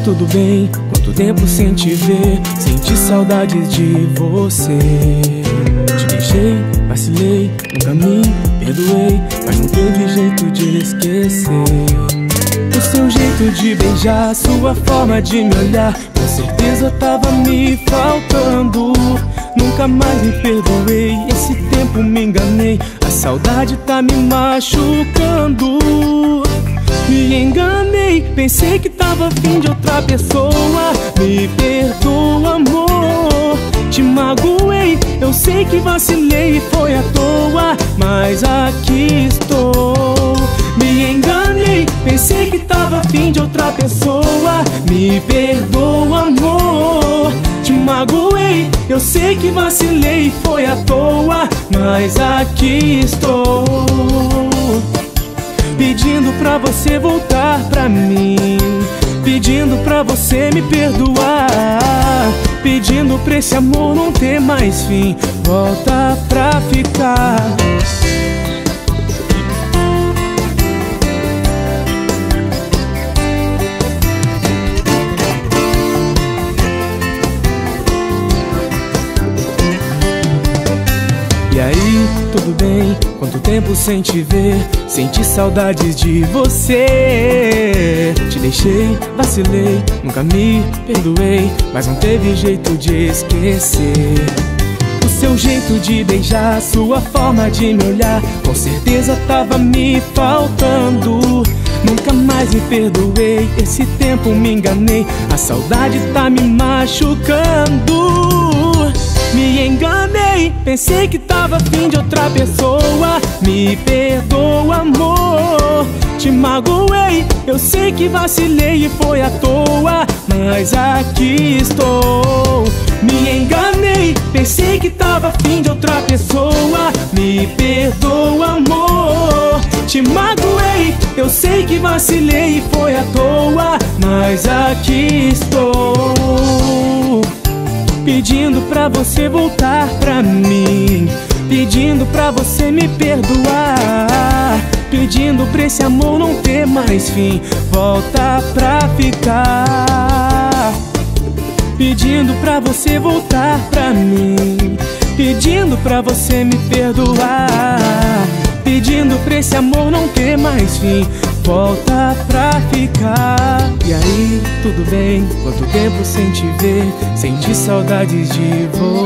tudo bem? Quanto tempo sem te ver, senti saudades de você. Te deixei, vacilei, nunca me perdoei, mas não teve jeito de esquecer. O seu jeito de beijar, sua forma de me olhar, com certeza tava me faltando. Nunca mais me perdoei, esse tempo me enganei, a saudade tá me machucando. Me enganei, pensei que tava afim de outra pessoa. Me perdoa, amor, te magoei, eu sei que vacilei e foi à toa, mas aqui estou. Me enganei, pensei que tava afim de outra pessoa. Me perdoa, amor, te magoei, eu sei que vacilei e foi à toa, mas aqui estou. Pedindo pra você voltar pra mim, pedindo pra você me perdoar, pedindo pra esse amor não ter mais fim, volta pra ficar. E aí, tudo bem? Quanto tempo sem te ver, senti saudades de você. Te deixei, vacilei, nunca me perdoei, mas não teve jeito de esquecer. O seu jeito de beijar, sua forma de me olhar, com certeza tava me faltando. Nunca mais me perdoei, esse tempo me enganei, a saudade tá me machucando. Me enganei, pensei que tava afim de outra pessoa. Me perdoa, amor, te magoei, eu sei que vacilei e foi à toa, mas aqui estou. Me enganei, pensei que tava afim de outra pessoa. Me perdoa, amor, te magoei, eu sei que vacilei e foi à toa, mas aqui estou. Pedindo pra você voltar pra mim, pedindo pra você me perdoar, pedindo pra esse amor não ter mais fim, volta pra ficar. Pedindo pra você voltar pra mim, pedindo pra você me perdoar, pedindo pra esse amor não ter mais fim, volta pra ficar. E aí, tudo bem? Quanto tempo sem te ver, senti saudades de você.